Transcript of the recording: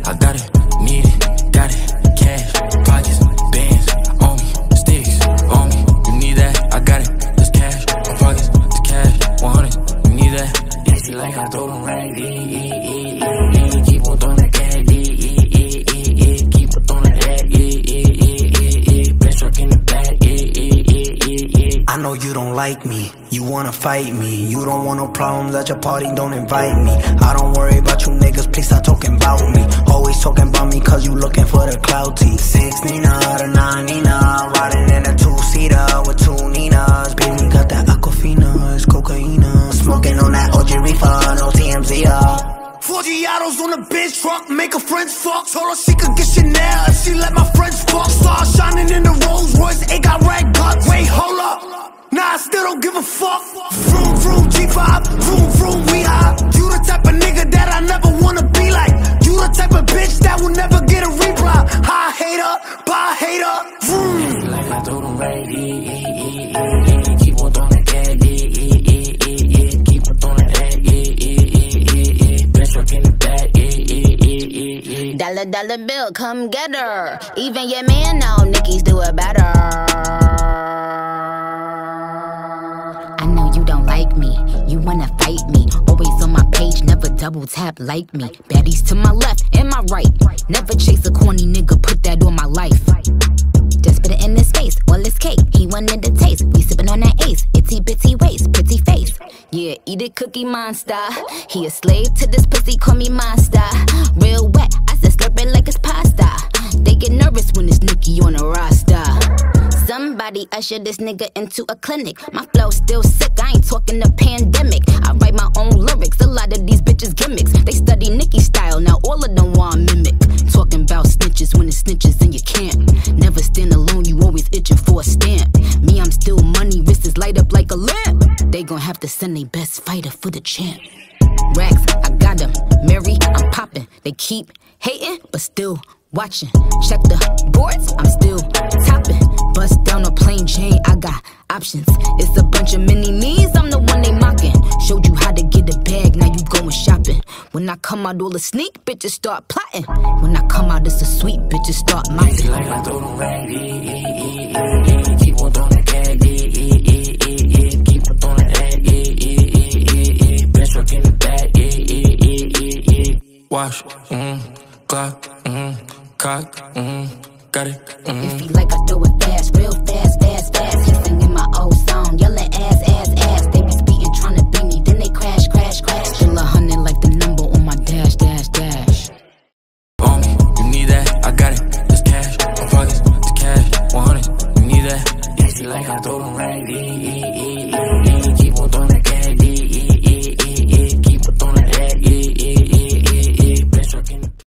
I got it, need it, got it. Cash, pockets, bands, on me, sticks, on me. You need that, I got it. There's cash, my pockets, there's cash, 100. You need that. Yeah, she like I throw them right, keep on throwing that cash, keep on throwing that, best truck in the back, I know you don't like me, you wanna fight me. You don't want no problems at your party, don't invite me. I don't worry about you niggas, please stop talking about me. Always talking about me cause you looking for the clout T. 6 Nina, the 9 Nina, riding in a 2-seater with 2 Ninas. Baby got that Aquafina, it's cocaina. Smoking on that OG reefer, no TMZ. 4 Giottos on the bitch truck, make her friends fuck. Told her she could get Chanel if she let my friends fuck. Stars shining in the Rolls Royce, it got red guts. Wait, hold up, nah, I still don't give a fuck. Vroom, vroom, G5, vroom, vroom, we high. You the type of nigga that I never wanna be like. You the type of bitch that will never get a reply. High hater, bye hater, vroom. like I throw them right, keep on throwing that cash, keep on throwing that, best truck in the back, Dollar, dollar bill, come get her. Even your man know Nicki's do it better. I know you don't like me, you wanna fight me. Always on my page, never double tap like me. Baddies to my left and my right. Never chase a corny nigga, put that on my life. Just put it in his face, all his cake. He wanted the taste, we sippin' on that ace. Itty bitty waist, pretty face. Yeah, eat it, Cookie Monster. He a slave to this pussy, call me monster. Real wet, I said slurp it like it's pasta. They get nervous when it's Nicki on a roster. Somebody usher this nigga into a clinic. My flow still sick, I ain't talking the pandemic. I write my own lyrics, a lot of these bitches gimmicks. They study Nicki style, now all of them want mimic. Talking about snitches when it's snitches and you can't. Never stand alone, you always itching for a stamp. Me, I'm still money, wrists light up like a lamp. They gon' have to send their best fighter for the champ. Racks, I got them. Mary, I'm popping. They keep hating, but still watching. Check the boards, I'm still topping. Bust down a plain Jane, I got options. It's a bunch of mini-me's, I'm the one they mocking. Showed you how to get a bag, now you going shopping. When I come out all the sneak, bitches start plotting. When I come out it's a sweet, bitches start mopping. like I throw them right, keep on throwing that cash, keep on throwing that, best truck in the back, wash, clock, cock, got it, If he like I throw it fast, real fast, fast, fast. He singing my old song, yelling ass, ass, ass. They be speeding, tryna beat me, then they crash, crash, crash. Still 100 like the number on my dash, dash, dash. On me, you need that, I got it. There's cash, my pockets, there's cash, 100. You need that, yeah, she like I throw them right,